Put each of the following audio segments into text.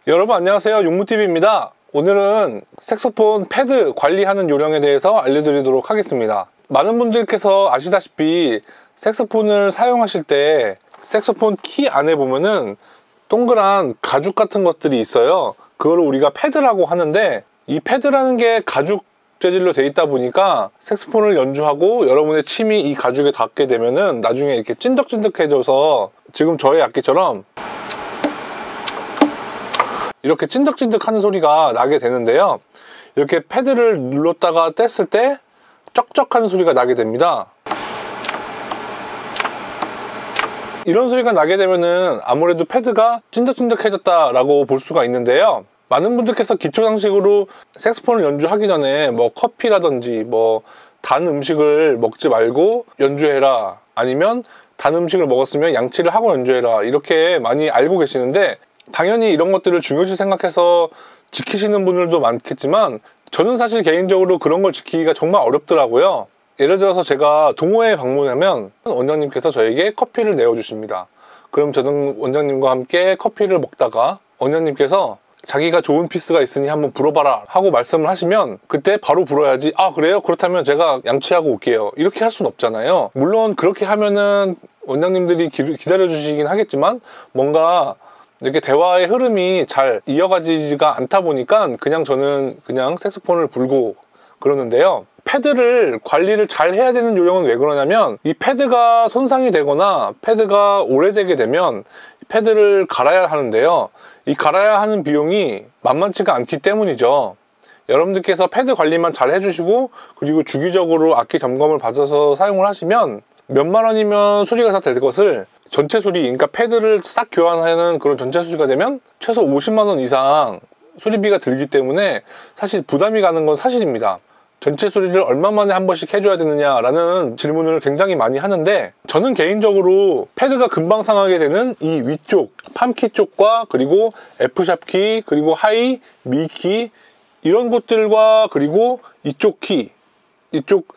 여러분 안녕하세요, 용무TV입니다. 오늘은 색소폰 패드 관리하는 요령에 대해서 알려드리도록 하겠습니다. 많은 분들께서 아시다시피 색소폰을 사용하실 때 색소폰 키 안에 보면은 동그란 가죽 같은 것들이 있어요. 그걸 우리가 패드라고 하는데, 이 패드라는 게 가죽 재질로 되어 있다 보니까 색소폰을 연주하고 여러분의 침이 이 가죽에 닿게 되면은 나중에 이렇게 찐득찐득해져서 지금 저의 악기처럼 이렇게 찐득찐득 하는 소리가 나게 되는데요, 이렇게 패드를 눌렀다가 뗐을 때 쩍쩍 하는 소리가 나게 됩니다. 이런 소리가 나게 되면은 아무래도 패드가 찐득찐득해졌다 라고 볼 수가 있는데요, 많은 분들께서 기초 상식으로 색소폰을 연주하기 전에 뭐 커피라든지 뭐 단 음식을 먹지 말고 연주해라, 아니면 단 음식을 먹었으면 양치를 하고 연주해라, 이렇게 많이 알고 계시는데, 당연히 이런 것들을 중요시 생각해서 지키시는 분들도 많겠지만 저는 사실 개인적으로 그런 걸 지키기가 정말 어렵더라고요. 예를 들어서 제가 동호회에 방문하면 원장님께서 저에게 커피를 내어주십니다. 그럼 저는 원장님과 함께 커피를 먹다가 원장님께서 자기가 좋은 피스가 있으니 한번 불어봐라 하고 말씀을 하시면 그때 바로 불어야지, 아 그래요? 그렇다면 제가 양치하고 올게요, 이렇게 할 수는 없잖아요. 물론 그렇게 하면은 원장님들이 기다려 주시긴 하겠지만 뭔가 이렇게 대화의 흐름이 잘 이어가지가 않다 보니까 저는 그냥 색소폰을 불고 그러는데요, 패드를 관리를 잘 해야 되는 요령은 왜 그러냐면, 이 패드가 손상이 되거나 패드가 오래되게 되면 패드를 갈아야 하는데요, 이 갈아야 하는 비용이 만만치가 않기 때문이죠. 여러분들께서 패드 관리만 잘 해주시고 그리고 주기적으로 악기 점검을 받아서 사용을 하시면 몇만 원이면 수리가 다 될 것을, 전체 수리, 그러니까 패드를 싹 교환하는 그런 전체 수리가 되면 최소 50만 원 이상 수리비가 들기 때문에 사실 부담이 가는 건 사실입니다. 전체 수리를 얼마 만에 한 번씩 해줘야 되느냐라는 질문을 굉장히 많이 하는데, 저는 개인적으로 패드가 금방 상하게 되는 이 위쪽 팜키 쪽과 그리고 F샵키 그리고 하이, 미키 이런 곳들과 그리고 이쪽 키, 이쪽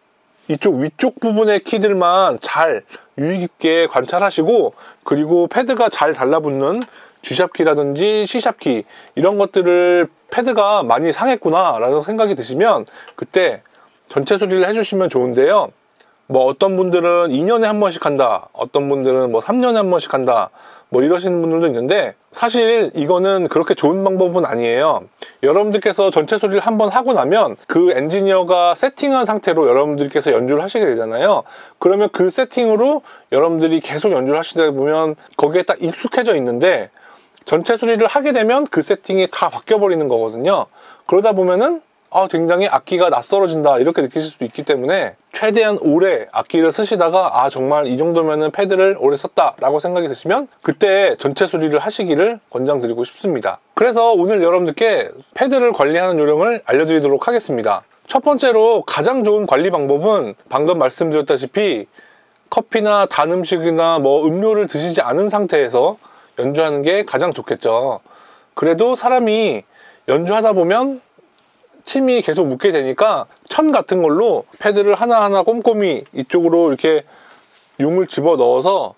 위쪽 부분의 키들만 잘 유의 깊게 관찰하시고, 그리고 패드가 잘 달라붙는 G샵키라든지 C샵키 이런 것들을 패드가 많이 상했구나 라는 생각이 드시면 그때 전체 수리를 해주시면 좋은데요, 뭐 어떤 분들은 2년에 한 번씩 한다, 어떤 분들은 뭐 3년에 한 번씩 한다, 뭐 이러시는 분들도 있는데, 사실 이거는 그렇게 좋은 방법은 아니에요. 여러분들께서 전체 수리를 한번 하고 나면 그 엔지니어가 세팅한 상태로 여러분들께서 연주를 하시게 되잖아요. 그러면 그 세팅으로 여러분들이 계속 연주를 하시다 보면 거기에 딱 익숙해져 있는데, 전체 수리를 하게 되면 그 세팅이 다 바뀌어 버리는 거거든요. 그러다 보면은 굉장히 악기가 낯설어진다 이렇게 느끼실 수 있기 때문에 최대한 오래 악기를 쓰시다가 정말 이 정도면은 패드를 오래 썼다 라고 생각이 드시면 그때 전체 수리를 하시기를 권장드리고 싶습니다. 그래서 오늘 여러분들께 패드를 관리하는 요령을 알려드리도록 하겠습니다. 첫 번째로 가장 좋은 관리 방법은 방금 말씀드렸다시피 커피나 단 음식이나 뭐 음료를 드시지 않은 상태에서 연주하는 게 가장 좋겠죠. 그래도 사람이 연주하다 보면 침이 계속 묻게 되니까 천 같은 걸로 패드를 하나하나 꼼꼼히 이쪽으로 이렇게 용을 집어 넣어서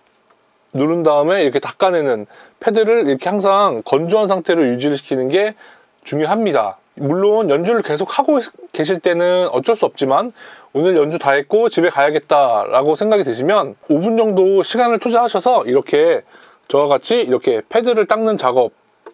누른 다음에 이렇게 닦아내는, 패드를 이렇게 항상 건조한 상태로 유지를 시키는 게 중요합니다. 물론 연주를 계속 하고 계실 때는 어쩔 수 없지만 오늘 연주 다 했고 집에 가야겠다 라고 생각이 드시면 5분 정도 시간을 투자하셔서 이렇게 저와 같이 이렇게 패드를 닦는 작업,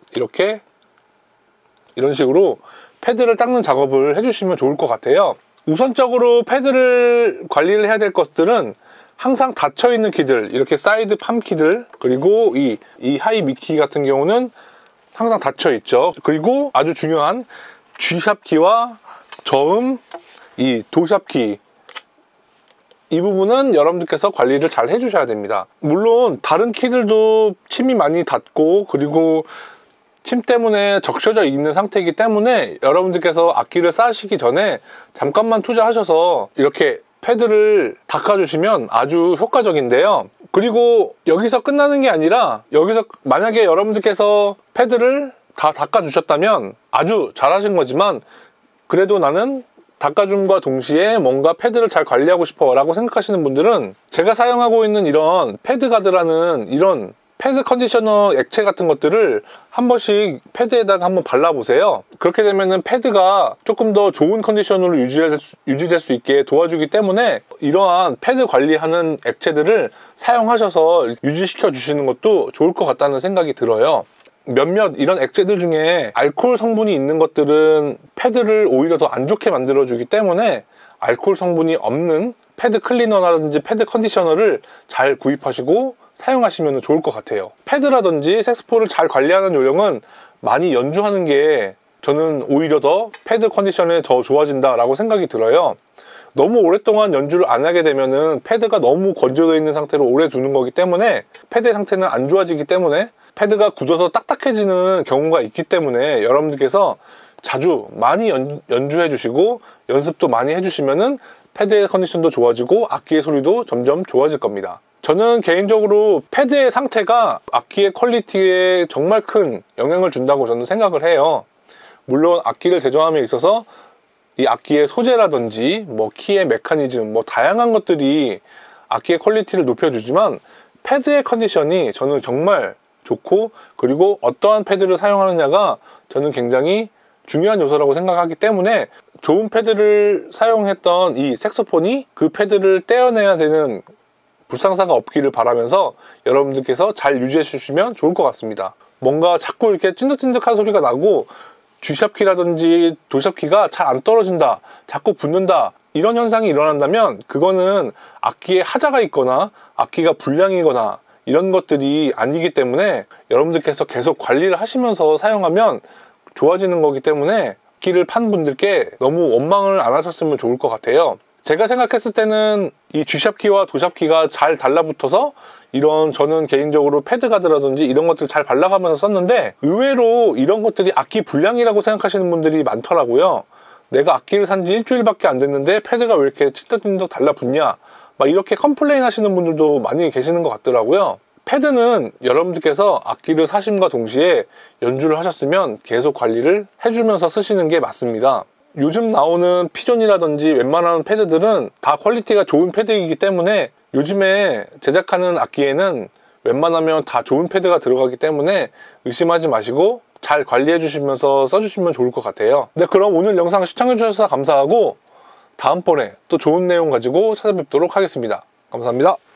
이런 식으로 패드를 닦는 작업을 해주시면 좋을 것 같아요. 우선적으로 패드를 관리를 해야 될 것들은 항상 닫혀있는 키들, 이렇게 사이드 팜 키들, 그리고 이 하이 미키 같은 경우는 항상 닫혀있죠. 그리고 아주 중요한 G샵 키와 저음, 이 도샵 키, 이 부분은 여러분들께서 관리를 잘 해주셔야 됩니다. 물론 다른 키들도 침이 많이 닿고 그리고 침 때문에 적셔져 있는 상태이기 때문에 여러분들께서 악기를 쌓으시기 전에 잠깐만 투자하셔서 이렇게 패드를 닦아주시면 아주 효과적인데요, 그리고 여기서 끝나는 게 아니라 여기서 만약에 여러분들께서 패드를 다 닦아주셨다면 아주 잘하신 거지만, 그래도 나는 닦아줌과 동시에 뭔가 패드를 잘 관리하고 싶어 라고 생각하시는 분들은 제가 사용하고 있는 이런 패드가드라는 이런 패드 컨디셔너 액체 같은 것들을 한 번씩 패드에다가 한번 발라보세요. 그렇게 되면은 패드가 조금 더 좋은 컨디션으로 유지될 수 있게 도와주기 때문에 이러한 패드 관리하는 액체들을 사용하셔서 유지시켜 주시는 것도 좋을 것 같다는 생각이 들어요. 몇몇 이런 액체들 중에 알코올 성분이 있는 것들은 패드를 오히려 더 안 좋게 만들어주기 때문에 알코올 성분이 없는 패드 클리너라든지 패드 컨디셔너를 잘 구입하시고 사용하시면 좋을 것 같아요. 패드라든지 색스폰을 잘 관리하는 요령은 많이 연주하는 게 저는 오히려 더 패드 컨디션에 더 좋아진다 라고 생각이 들어요. 너무 오랫동안 연주를 안 하게 되면은 패드가 너무 건조되어 있는 상태로 오래 두는 거기 때문에 패드의 상태는 안 좋아지기 때문에 패드가 굳어서 딱딱해지는 경우가 있기 때문에 여러분들께서 자주 많이 연주해 주시고 연습도 많이 해주시면은 패드의 컨디션도 좋아지고 악기의 소리도 점점 좋아질 겁니다. 저는 개인적으로 패드의 상태가 악기의 퀄리티에 정말 큰 영향을 준다고 저는 생각을 해요. 물론 악기를 제조함에 있어서 이 악기의 소재라든지 뭐 키의 메커니즘 뭐 다양한 것들이 악기의 퀄리티를 높여주지만 패드의 컨디션이 저는 정말 좋고, 그리고 어떠한 패드를 사용하느냐가 저는 굉장히 중요한 요소라고 생각하기 때문에 좋은 패드를 사용했던 이 색소폰이 그 패드를 떼어내야 되는 불상사가 없기를 바라면서 여러분들께서 잘 유지해 주시면 좋을 것 같습니다. 뭔가 자꾸 이렇게 찐득찐득한 소리가 나고 G샵키라든지 도샵키가 잘 안 떨어진다, 자꾸 붙는다, 이런 현상이 일어난다면 그거는 악기에 하자가 있거나 악기가 불량이거나 이런 것들이 아니기 때문에 여러분들께서 계속 관리를 하시면서 사용하면 좋아지는 거기 때문에 악기를 판 분들께 너무 원망을 안 하셨으면 좋을 것 같아요. 제가 생각했을 때는 이 G샵키와 도샵키가 잘 달라붙어서 이런, 저는 개인적으로 패드가드라든지 이런 것들 잘 발라가면서 썼는데 의외로 이런 것들이 악기 불량이라고 생각하시는 분들이 많더라고요. 내가 악기를 산지 일주일밖에 안 됐는데 패드가 왜 이렇게 찐득찐득 달라붙냐, 막 이렇게 컴플레인 하시는 분들도 많이 계시는 것 같더라고요. 패드는 여러분들께서 악기를 사심과 동시에 연주를 하셨으면 계속 관리를 해주면서 쓰시는 게 맞습니다. 요즘 나오는 피존이라든지 웬만한 패드들은 다 퀄리티가 좋은 패드이기 때문에 요즘에 제작하는 악기에는 웬만하면 다 좋은 패드가 들어가기 때문에 의심하지 마시고 잘 관리해 주시면서 써주시면 좋을 것 같아요. 네, 그럼 오늘 영상 시청해 주셔서 감사하고 다음번에 또 좋은 내용 가지고 찾아뵙도록 하겠습니다. 감사합니다.